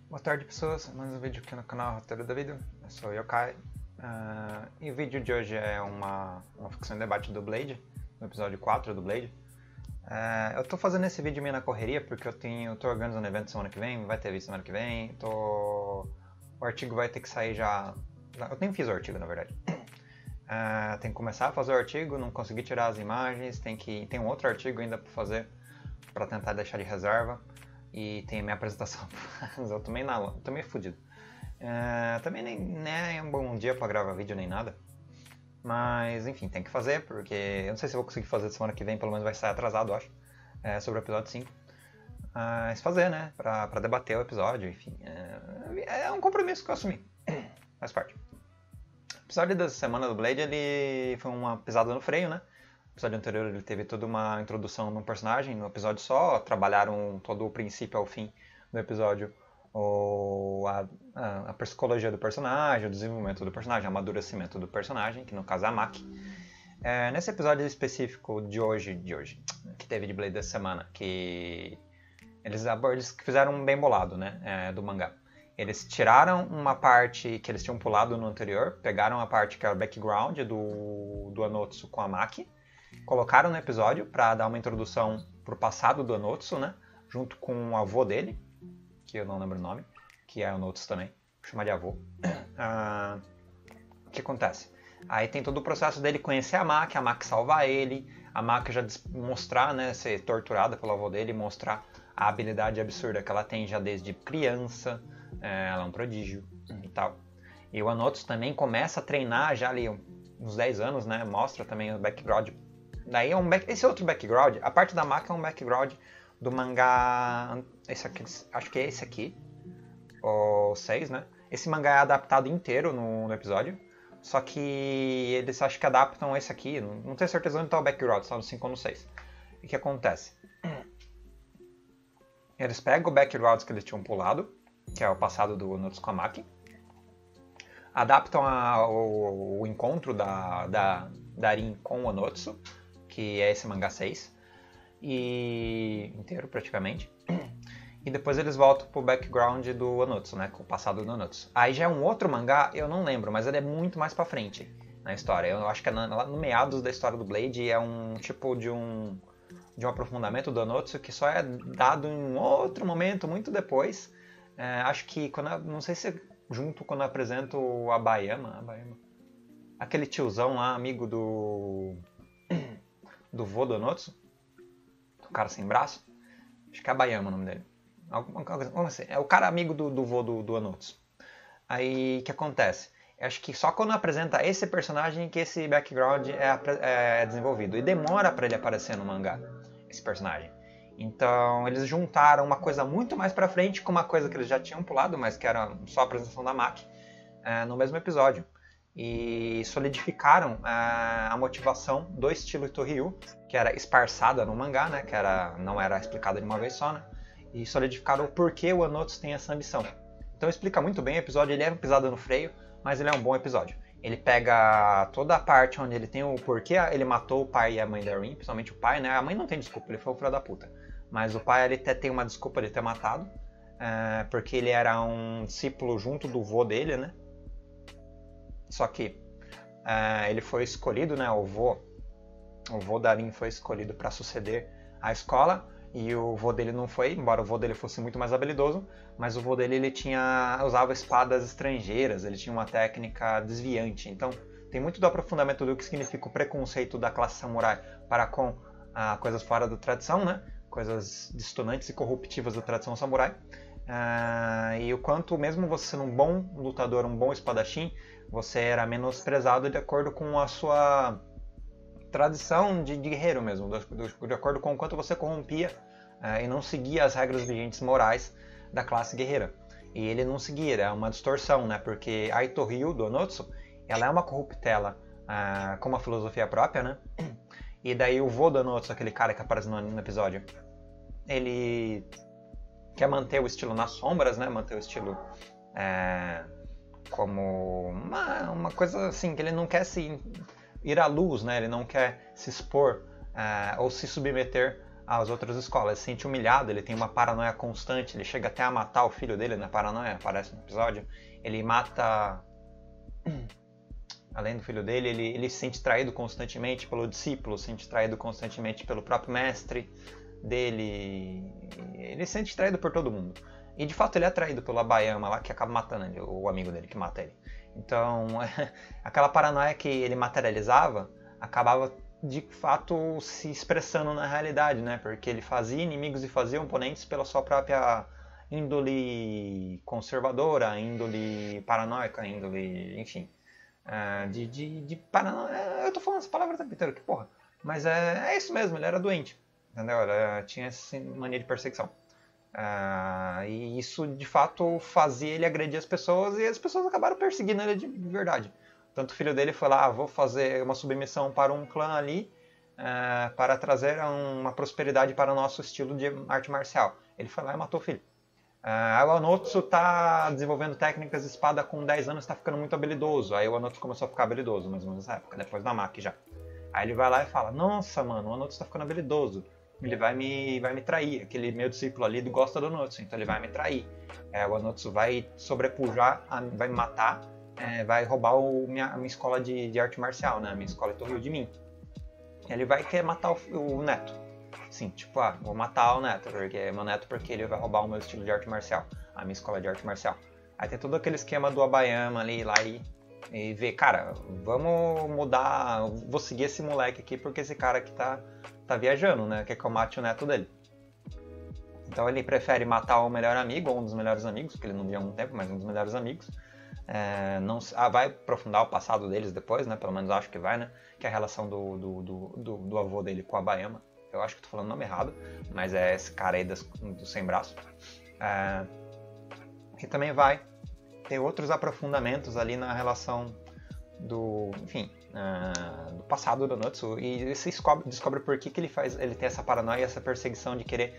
Boa tarde, pessoas. Mais um vídeo aqui no canal Roteiro da Vida. Eu sou o Yokai. E o vídeo de hoje é uma ficção em debate do Blade, no episódio 4 do Blade. Eu tô fazendo esse vídeo meio na correria porque eu tô organizando um evento semana que vem, vai ter vídeo semana que vem. O artigo vai ter que sair já. Eu nem fiz o artigo, na verdade. Tem que começar a fazer o artigo, não consegui tirar as imagens, tem um outro artigo ainda para fazer para tentar deixar de reserva. E tem a minha apresentação. Eu tô meio fudido. Também nem é um bom dia pra gravar vídeo nem nada. Mas enfim, tem que fazer, porque eu não sei se eu vou conseguir fazer semana que vem, pelo menos vai sair atrasado, eu acho. Sobre o episódio 5. Mas fazer, né? Pra debater o episódio, enfim. É um compromisso que eu assumi. Faz parte. O episódio dessa semana do Blade, ele foi uma pisada no freio, né? No episódio anterior ele teve toda uma introdução num personagem, no episódio só, trabalharam todo o princípio ao fim do episódio, a psicologia do personagem, o desenvolvimento do personagem, o amadurecimento do personagem, que no caso é a Maki. Nesse episódio específico de hoje, que teve de Blade dessa semana, que eles fizeram um bem bolado, né, do mangá. Eles tiraram uma parte que eles tinham pulado no anterior, pegaram a parte que era o background do Anotsu com a Maki, colocaram no episódio para dar uma introdução pro passado do Anotsu, né? Junto com o avô dele, que eu não lembro o nome, que é o Anotsu também, vou chamar de avô. O que acontece? Aí tem todo o processo dele conhecer a Maki salvar ele, a Maki já mostrar, né, ser torturada pelo avô dele, mostrar a habilidade absurda que ela tem já desde criança, ela é um prodígio e tal. E o Anotsu também começa a treinar já ali uns 10 anos, né? Mostra também o background. Daí esse outro background, a parte da Maki é um background do mangá, esse aqui, acho que é esse aqui, o 6, né? Esse mangá é adaptado inteiro no episódio, só que eles acho que adaptam esse aqui, não tenho certeza onde está o background, está no 5 ou no 6. E o que acontece? Eles pegam o background que eles tinham pulado, que é o passado do Anotsu com a Maki, adaptam o encontro da Rin com o Anotsu, que é esse mangá 6, e inteiro praticamente. E depois eles voltam pro background do Anotsu, né, com o passado do Anotsu. Aí já é um outro mangá, eu não lembro, mas ele é muito mais pra frente na história. Eu acho que é lá no meados da história do Blade, é um tipo de um aprofundamento do Anotsu que só é dado em um outro momento, muito depois. Acho que, não sei se junto quando eu apresento a Bayama, aquele tiozão lá, amigo do vô do Anotsu, o cara sem braço, acho que é a Bayama o nome dele, como assim? É o cara amigo do vô do Anotsu. Aí o que acontece? Acho que só quando apresenta esse personagem que esse background é desenvolvido, e demora para ele aparecer no mangá, esse personagem. Então eles juntaram uma coisa muito mais pra frente com uma coisa que eles já tinham pulado, mas que era só a apresentação da Maki, no mesmo episódio. E solidificaram a motivação do estilo Torryu, que era esparçada no mangá, né, que não era explicada de uma vez só, né, e solidificaram o porquê o Anotsu tem essa ambição. Então explica muito bem o episódio, ele é uma pisada no freio, mas ele é um bom episódio. Ele pega toda a parte onde ele tem o porquê ele matou o pai e a mãe da Rin, principalmente o pai, né, a mãe não tem desculpa, ele foi o filho da puta. Mas o pai ele até tem uma desculpa de ter matado, porque ele era um discípulo junto do vô dele, né? Só que ele foi escolhido, né? O vô da Rin foi escolhido para suceder a escola, e o vô dele não foi, embora o vô dele fosse muito mais habilidoso, mas o vô dele ele usava espadas estrangeiras, ele tinha uma técnica desviante. Então tem muito do aprofundamento do que significa o preconceito da classe samurai para com coisas fora da tradição, né? Coisas distonantes e corruptivas da tradição samurai, e o quanto mesmo você sendo um bom lutador, um bom espadachim, você era menosprezado de acordo com a sua tradição de guerreiro mesmo, de acordo com o quanto você corrompia e não seguia as regras vigentes morais da classe guerreira. E ele não seguia, era uma distorção, né? Porque a Torryu do Anotsu, ela é uma corruptela com uma filosofia própria, né? E daí o vô do Anotsu, aquele cara que aparece no episódio, ele quer manter o estilo nas sombras, né? Manter o estilo como uma coisa assim, que ele não quer ir à luz, né? Ele não quer se expor ou se submeter às outras escolas. Ele se sente humilhado, ele tem uma paranoia constante, ele chega até a matar o filho dele na paranoia, aparece no episódio. Ele mata... Além do filho dele, ele se sente traído constantemente pelo discípulo, se sente traído constantemente pelo próprio mestre dele. Ele se sente traído por todo mundo. E de fato ele é traído pelo Abayama lá, que acaba matando ele, o amigo dele que mata ele. Então, aquela paranoia que ele materializava acabava de fato se expressando na realidade, né? Porque ele fazia inimigos e fazia oponentes pela sua própria índole conservadora, índole paranoica, índole, enfim. De paranoia. Eu tô falando essa palavra o tempo inteiro, que porra. Mas é isso mesmo, ele era doente. Entendeu? Tinha essa mania de perseguição. E isso de fato fazia ele agredir as pessoas e as pessoas acabaram perseguindo ele de verdade. Tanto o filho dele foi lá, vou fazer uma submissão para um clã ali para trazer uma prosperidade para o nosso estilo de arte marcial. Ele foi lá e matou o filho. O Anotsu tá desenvolvendo técnicas de espada com 10 anos, tá ficando muito habilidoso. Aí o Anotsu começou a ficar habilidoso, mais ou menos nessa época, depois da Maki já. Aí ele vai lá e fala, nossa mano, o Anotsu tá ficando habilidoso. Ele vai me trair, aquele meu discípulo ali gosta do Anotsu, então ele vai me trair. O Anotsu vai sobrepujar, vai me matar, vai roubar minha escola de arte marcial, né? A minha escola Itoryu de mim. Ele vai querer matar o neto. Sim, tipo, vou matar o neto, porque é meu neto porque ele vai roubar o meu estilo de arte marcial, a minha escola de arte marcial. Aí tem todo aquele esquema do Abayama ali, lá e ver, cara, vamos mudar, vou seguir esse moleque aqui porque esse cara aqui tá viajando, né? Quer que eu mate o neto dele. Então ele prefere matar o melhor amigo, ou um dos melhores amigos, porque ele não via há muito tempo, mas um dos melhores amigos. Vai aprofundar o passado deles depois, né? Pelo menos acho que vai, né? Que é a relação do avô dele com o Abayama. Eu acho que tô falando o nome errado, mas é esse cara aí do sem braço. E também vai ter outros aprofundamentos ali na relação do passado do Anotsu, e você descobre por que ele tem essa paranoia, essa perseguição de querer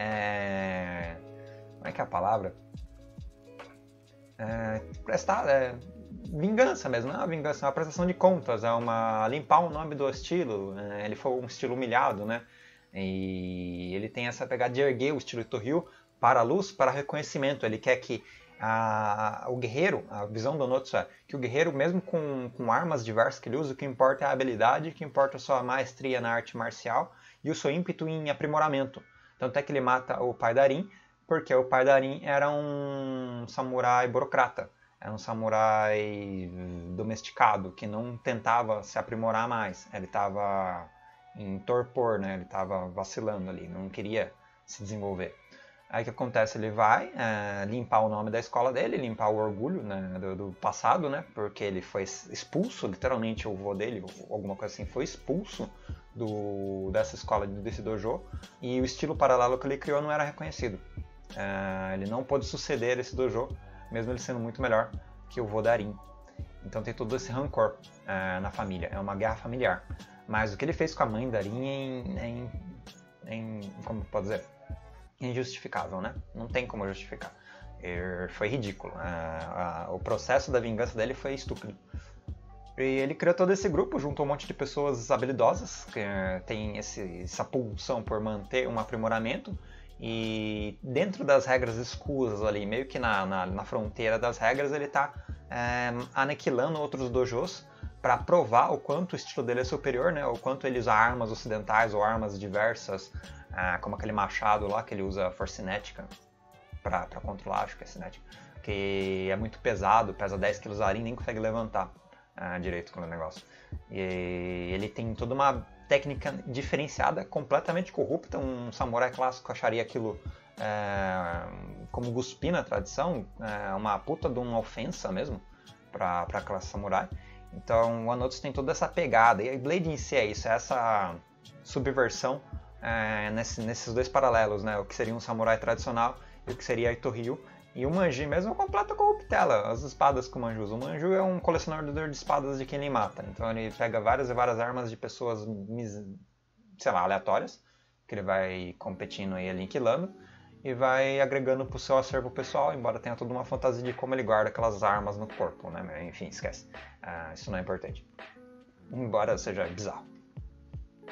como é que é a palavra? Prestar vingança mesmo, não é uma vingança, é uma prestação de contas, limpar o nome do estilo. Ele foi um estilo humilhado, né? E ele tem essa pegada de erguer o estilo Itoryu para a luz, para reconhecimento. Ele quer que o guerreiro, a visão do Anotsu é que o guerreiro, mesmo com armas diversas que ele usa, o que importa é a habilidade, o que importa é a sua maestria na arte marcial e o seu ímpeto em aprimoramento. Tanto é que ele mata o pai Darin, porque o pai Darin era um samurai burocrata, era um samurai domesticado, que não tentava se aprimorar mais. Ele estava em torpor, né? Ele estava vacilando ali, não queria se desenvolver. Aí o que acontece? Ele vai limpar o nome da escola dele, limpar o orgulho, né, do passado, né? Porque ele foi expulso, literalmente o avô dele, alguma coisa assim, foi expulso dessa escola, desse dojo, e o estilo paralelo que ele criou não era reconhecido. Ele não pôde suceder esse dojo, mesmo ele sendo muito melhor que o vô Darin. Então tem todo esse rancor na família, é uma guerra familiar. Mas o que ele fez com a mãe Darin como pode dizer? Injustificável, né? Não tem como justificar. Foi ridículo. O processo da vingança dele foi estúpido. E ele criou todo esse grupo, juntou um monte de pessoas habilidosas, que tem essa pulsão por manter um aprimoramento, e dentro das regras escusas ali, meio que na fronteira das regras, ele está aniquilando outros dojos para provar o quanto o estilo dele é superior, né? O quanto ele usa armas ocidentais ou armas diversas, como aquele machado lá que ele usa força cinética para controlar, acho que é cinética, que é muito pesado, pesa 10 kg Arin, nem consegue levantar direito com o negócio. E ele tem toda uma técnica diferenciada, completamente corrupta. Um samurai clássico acharia aquilo como cuspir na tradição, uma puta de uma ofensa mesmo para a classe samurai. Então o Anotsu tem toda essa pegada, e a Blade em si é isso, é essa subversão nesses dois paralelos, né? O que seria um samurai tradicional e o que seria Itoryu. E o Manji mesmo é uma completa corruptela, as espadas que o Manji usa. O Manji é um colecionador de espadas de quem ele mata, então ele pega várias e várias armas de pessoas, sei lá, aleatórias, que ele vai competindo e aniquilando, e vai agregando pro seu acervo pessoal, embora tenha toda uma fantasia de como ele guarda aquelas armas no corpo, né? Enfim, esquece. Isso não é importante. Embora seja bizarro.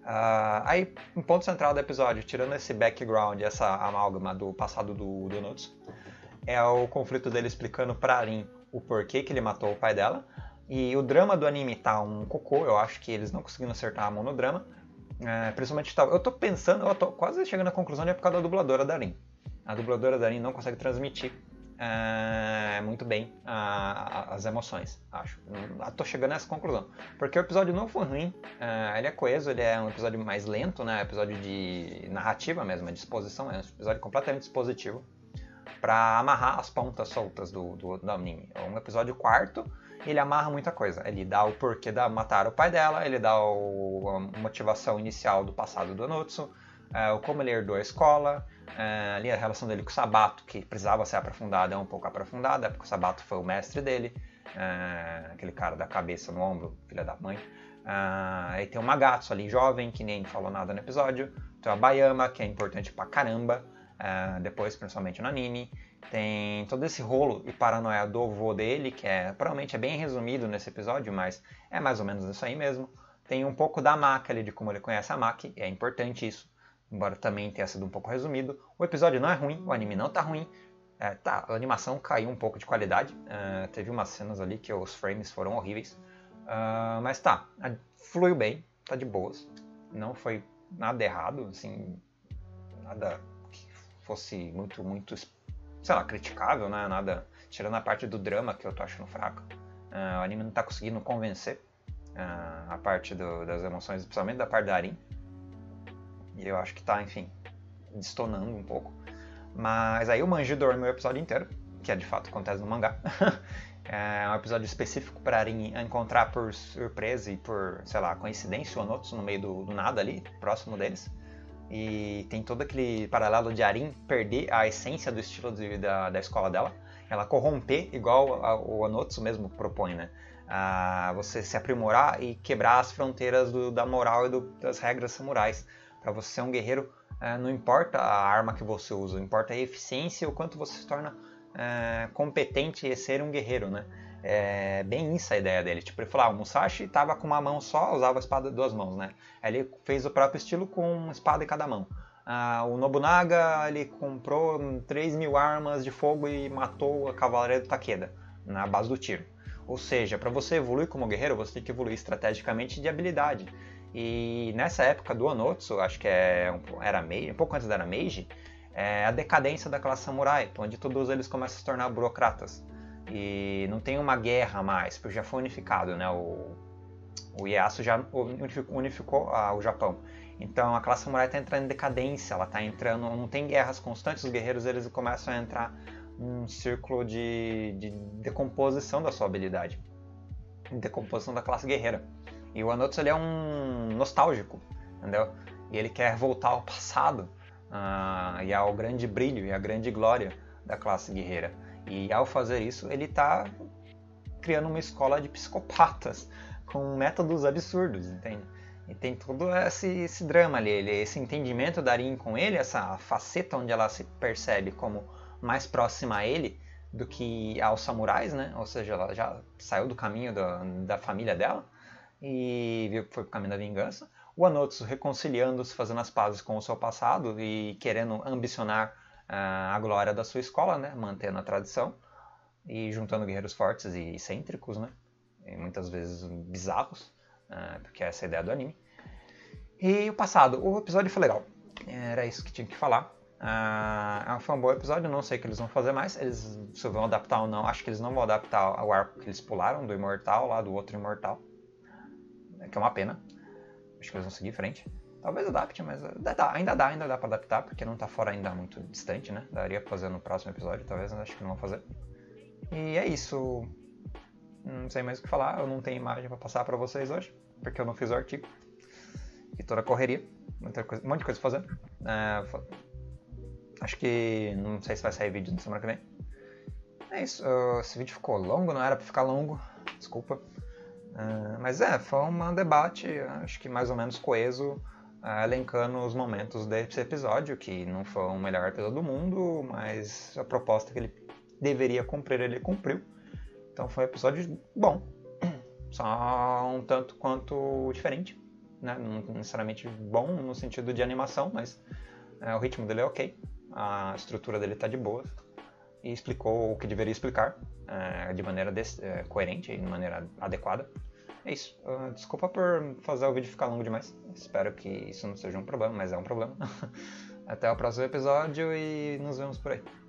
Aí, um ponto central do episódio, tirando esse background, essa amálgama do passado do Onotsu, é o conflito dele explicando pra Arin o porquê que ele matou o pai dela. E o drama do anime tá um cocô, eu acho que eles não conseguiram acertar a mão no drama. Principalmente, eu tô pensando, eu tô quase chegando à conclusão de é por causa da dubladora da Arin. A dubladora da Arin não consegue transmitir muito bem as emoções, acho. Tô chegando a essa conclusão. Porque o episódio não foi ruim, ele é coeso, ele é um episódio mais lento, né? Episódio de narrativa mesmo, de exposição, é um episódio completamente expositivo para amarrar as pontas soltas do anime. É um episódio quarto, ele amarra muita coisa. Ele dá o porquê de matar o pai dela, ele dá a motivação inicial do passado do Onotsu, como ele herdou a escola, ali a relação dele com o Sabato, que precisava ser aprofundada, é um pouco aprofundada, porque o Sabato foi o mestre dele, aquele cara da cabeça no ombro, filha da mãe. Aí tem o Magatsu ali, jovem, que nem falou nada no episódio. Tem a Bayama, que é importante pra caramba, depois, principalmente no anime. Tem todo esse rolo e paranoia do avô dele, que provavelmente é bem resumido nesse episódio, mas é mais ou menos isso aí mesmo. Tem um pouco da Maki ali, de como ele conhece a Maki, é importante isso, embora também tenha sido um pouco resumido. O episódio não é ruim, o anime não tá ruim. A animação caiu um pouco de qualidade, teve umas cenas ali que os frames foram horríveis, mas fluiu bem, tá de boas, não foi nada errado, assim, nada que fosse muito, sei lá, criticável, né? Nada, tirando a parte do drama que eu tô achando fraco. O anime não tá conseguindo convencer a parte das emoções, principalmente da parte da Arin. E eu acho que tá, enfim, destonando um pouco. Mas aí o Manji dorme o episódio inteiro, que de fato acontece no mangá. É um episódio específico para Arin encontrar por surpresa e por, sei lá, coincidência o Onotsu no meio do nada ali, próximo deles. E tem todo aquele paralelo de Arin perder a essência do estilo de vida da escola dela. Ela corromper, igual o Onotsu mesmo propõe, né? Você se aprimorar e quebrar as fronteiras da moral e das regras samurais. Para você ser um guerreiro, não importa a arma que você usa, importa a eficiência e o quanto você se torna competente em ser um guerreiro, né? É bem isso a ideia dele. Tipo, ele falou, o Musashi estava com uma mão só, usava a espada de duas mãos, né? Aí ele fez o próprio estilo com uma espada em cada mão. O Nobunaga, ele comprou 3.000 armas de fogo e matou a cavalaria do Takeda, na base do tiro. Ou seja, para você evoluir como guerreiro, você tem que evoluir estrategicamente de habilidade. E nessa época do Onotsu, acho que era Meiji, um pouco antes da era Meiji, a decadência da classe samurai, onde todos eles começam a se tornar burocratas. E não tem uma guerra mais, porque já foi unificado, né? O Ieyasu já unificou o Japão. Então a classe samurai está entrando em decadência, ela está entrando, não tem guerras constantes, os guerreiros eles começam a entrar num círculo de decomposição da sua habilidade, decomposição da classe guerreira. E o Onotsu ele é um nostálgico, entendeu? E ele quer voltar ao passado e ao grande brilho e à grande glória da classe guerreira. E ao fazer isso, ele está criando uma escola de psicopatas com métodos absurdos, entende? E tem todo esse drama ali, esse entendimento da Arin com ele, essa faceta onde ela se percebe como mais próxima a ele do que aos samurais, né? Ou seja, ela já saiu do caminho da família dela e foi pro caminho da vingança. O Onotsu reconciliando-se, fazendo as pazes com o seu passado e querendo ambicionar a glória da sua escola, né? Mantendo a tradição e juntando guerreiros fortes e excêntricos, né? E muitas vezes bizarros, porque essa é a ideia do anime. E o passado, o episódio foi legal, era isso que tinha que falar. Foi um bom episódio, não sei o que eles vão fazer mais, se vão adaptar ou não, acho que eles não vão adaptar ao arco que eles pularam, do Imortal, lá do outro Imortal, que é uma pena, acho que eles vão seguir em frente. Talvez adapte, mas ainda dá pra adaptar, porque não tá fora ainda muito distante, né? Daria pra fazer no próximo episódio, talvez, mas acho que não vão fazer. E é isso. Não sei mais o que falar, eu não tenho imagem pra passar pra vocês hoje, porque eu não fiz o artigo. E toda a correria, um monte de coisa pra fazer. Acho que, não sei se vai sair vídeo na semana que vem. É isso, esse vídeo ficou longo, não era pra ficar longo, desculpa. Mas foi um debate, acho que mais ou menos coeso, elencando os momentos desse episódio, que não foi o melhor episódio do mundo, mas a proposta que ele deveria cumprir, ele cumpriu. Então foi um episódio bom, só um tanto quanto diferente. né? Não necessariamente bom no sentido de animação, mas o ritmo dele é ok, a estrutura dele tá de boa, e explicou o que deveria explicar de maneira coerente e de maneira adequada. É isso. Desculpa por fazer o vídeo ficar longo demais. Espero que isso não seja um problema, mas é um problema. Até o próximo episódio e nos vemos por aí.